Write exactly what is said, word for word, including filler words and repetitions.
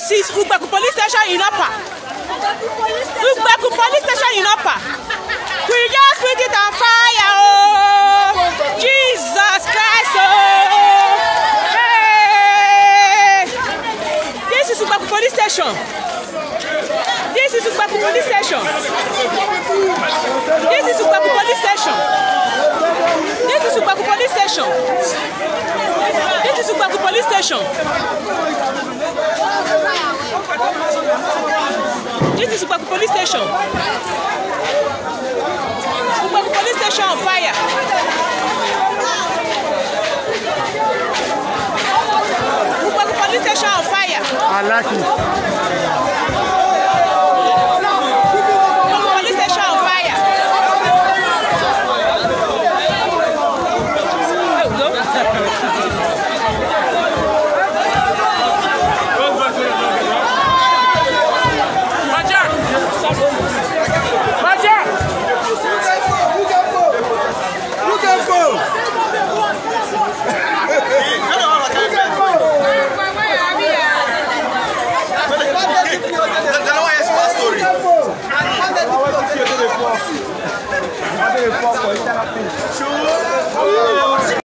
This is Ugbeku police station in Upper. Ugbeku police station in Upper. We just put it on fire, oh! Jesus Christ, oh! Hey! This is Ugbeku police station. This is Ugbeku police station. This is Ugbeku police station. This is Ugbeku police station. This is Ugbeku police station. This is Ugbeku police station. Ugbeku police station on fire. Ugbeku police station on fire. I like it.